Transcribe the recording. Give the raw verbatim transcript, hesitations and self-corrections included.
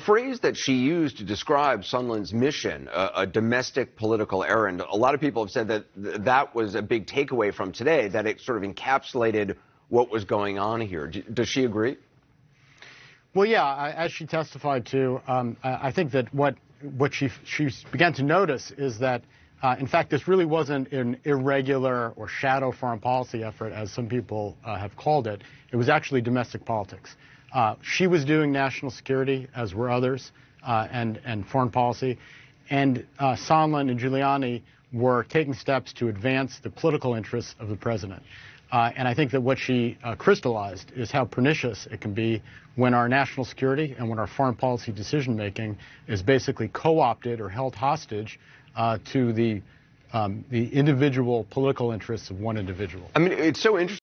phrase that she used to describe Sondland's mission, a, a domestic political errand, a lot of people have said that th that was a big takeaway from today, that it sort of encapsulated what was going on here. D does she agree? Well, yeah, I, as she testified to, um, I, I think that what what she she began to notice is that, uh, in fact, this really wasn't an irregular or shadow foreign policy effort, as some people uh, have called it. It was actually domestic politics. Uh, she was doing national security, as were others, uh, and and foreign policy, and uh, Sondland and Giuliani were taking steps to advance the political interests of the president. Uh, and I think that what she uh, crystallized is how pernicious it can be when our national security and when our foreign policy decision-making is basically co-opted or held hostage uh, to the, um, the individual political interests of one individual. I mean, it's so interesting.